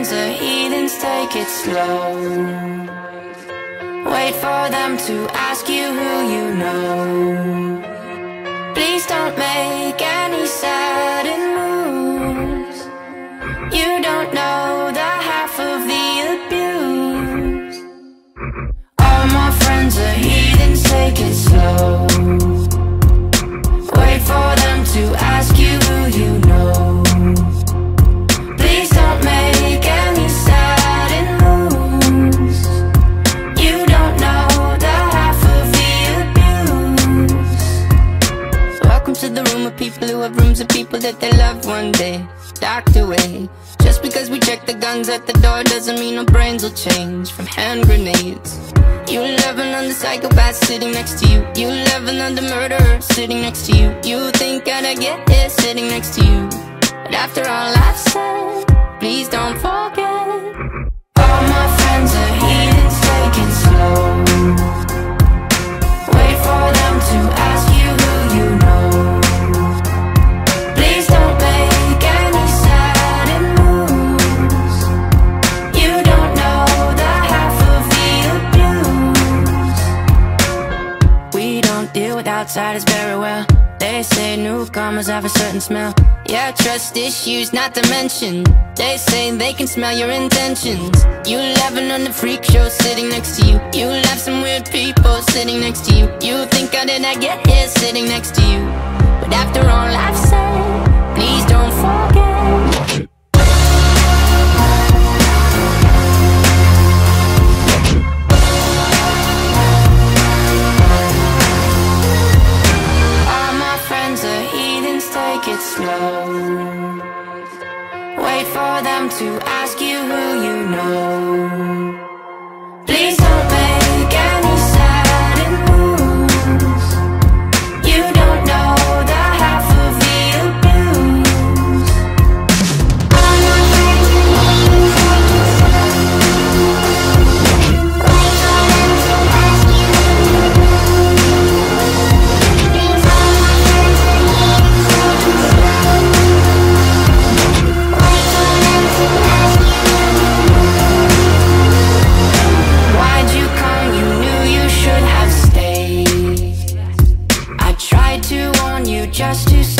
friends are heathens, take it slow. Wait for them to ask you who you know. Please don't make any sudden moves. You don't know the half of the abuse. All my friends are heathens, take it slow. Wait for them to ask you who you know. Please don't make any sudden moves. You don't know the half of the abuse. Welcome to the room of people who have rooms of people that they loved one day docked away. Just because we check the guns at the door doesn't mean our brains will change from hand grenades. You loving on the psychopath sitting next to you. You loving on the murderer sitting next to you. You think I'd get here sitting next to you. But after all I've said, please don't forget. All my friends are heathens, take it slow. Wait for them to ask you who you know. Please don't make any sudden moves. You don't know the half of the abuse. We don't deal with outsiders very well. They say newcomers have a certain smell. Yeah, trust issues not to mention. They say they can smell your intentions. You laughing on the freak show sitting next to you. You laugh some weird people sitting next to you. You think I did not get here sitting next to you. But after all I've said, please don't forget. Take it slow. Wait for them to ask you who you know. Please don't make any sudden moves. You don't know the half of the abuse. All my friends are heathens, take it slow. Wait for them to ask you who you know. Please, all my friends are heathens, take it slow. Wait for them to ask you who you know. Why'd you come? You knew you should have stayed. I tried to warn you just to